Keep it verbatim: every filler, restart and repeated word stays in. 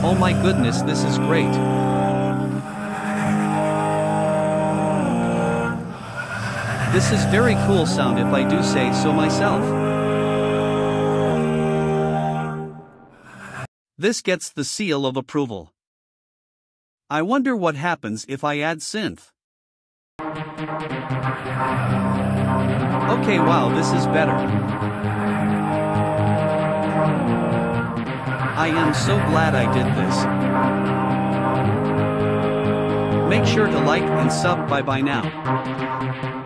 Oh my goodness, this is great. This is very cool sound if I do say so myself. This gets the seal of approval. I wonder what happens if I add synth. Okay, wow, this is better. I am so glad I did this. Make sure to like and sub. Bye bye now.